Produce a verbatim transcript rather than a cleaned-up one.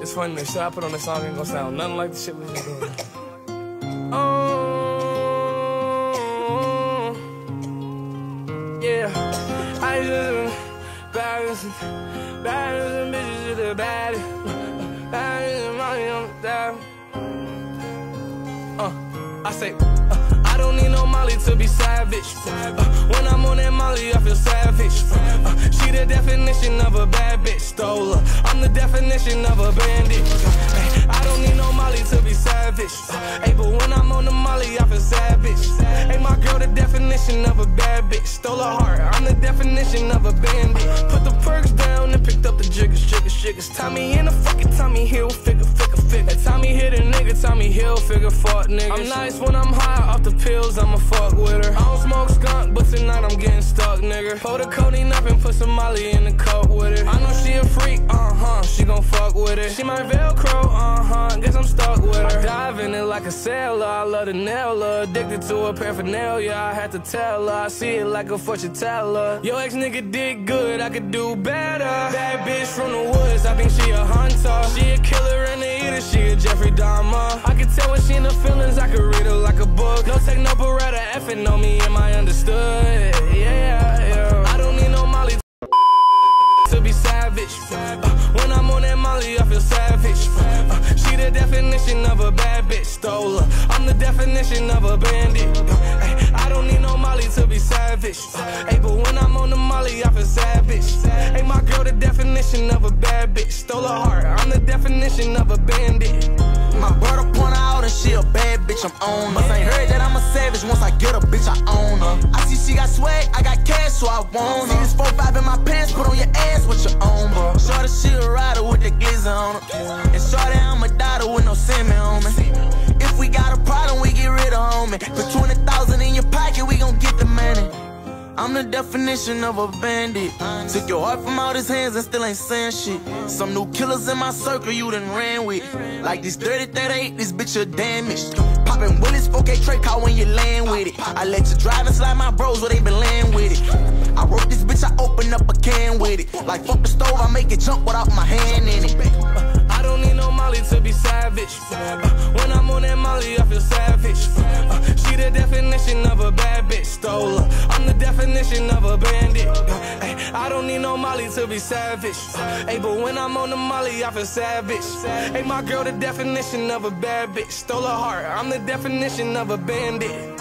It's funny, the shit I put on this song ain't gonna sound nothing like the shit we been doing. Oh, yeah. I just baddest, baddest bitches to the baddest, baddest money on the dial. Uh, I say, uh, I don't need no Molly to be savage. Uh, when I'm on that Molly, I feel savage. Uh, she the definition of a bad bitch, stole her. I'm the definition of a bandit. Uh, I don't need no Molly to be savage. Uh, hey, but when I'm on the Molly, I feel savage. Hey, my girl, the definition of a bad bitch, stole her heart. I'm the definition of a bandit. Put the perks down and picked up the jiggers, jiggers, jiggers. Tommy in the fucking Tommy Hill, figure, figure, figure. Hey, Tommy hit a nigga, Tommy Hill, figure, fuck nigga. I'm nice when I'm high off the pills, I'ma fuck with her. I don't smoke skunk, but tonight I'm getting stuck, nigga. Pull the codeine up and put some Molly in the cup with her. I know she a freak, uh-huh, she gon' fuck with it. She my Velcro, uh-huh, guess I'm stuck with her. I dive in it like a sailor, I love to nail her. Addicted to her paraphernalia, I had to tell her. I see it like a fortune teller. Yo, ex-nigga did good, I could do better. Bad bitch from the woods, I think she a hunter. She a killer and a eater, she a Jeffrey Dahmer. I can tell when she in the feelings, I could read her like a book. No take no beretta, effing on me, am I understood? Yeah, yeah. I don't need no Molly to be savage. Uh, when I'm on that Molly, I feel savage. Uh, she the definition of a bad bitch, stole her. I'm the definition of a bandit. Uh, ay, I don't need no Molly to be savage. Uh, hey, but when I'm on the Molly, I feel savage. Hey, my girl, the definition of a bad bitch, stole her heart. I'm the definition of a bandit. My brother point her out and she a bad bitch, I'm on her. Must ain't heard that I'm a savage, once I get a bitch, I own her. I see she got swag, I got cash, so I want her. See this four five in my pants, put on your ass with your own, bro. Shorty, she a rider with the glizzy on her. And shorty, I'm a daughter with no semen on me. If we got a problem, we get rid of homie. Put twenty thousand in your pocket, we gon' get the money. I'm the definition of a bandit. Took your heart from out his hands and still ain't saying shit. Some new killers in my circle you done ran with. Like this thirty thirty-eight, this bitch a damaged. Poppin' Willis, four K Trey car when you land with it. I let you drive and slide my bros where they been laying with it. I wrote this bitch, I open up a can with it. Like fuck the stove, I make it jump without my hand in it. I don't need no Molly to be savage. Uh, when I'm on that Molly, I feel savage. Uh, she the definition of a bad bitch, stole her. I'm the definition of a bandit. Uh, ay, I don't need no Molly to be savage. Uh, hey, but when I'm on the Molly, I feel savage. Hey, my girl, the definition of a bad bitch, stole her heart. I'm the definition of a bandit.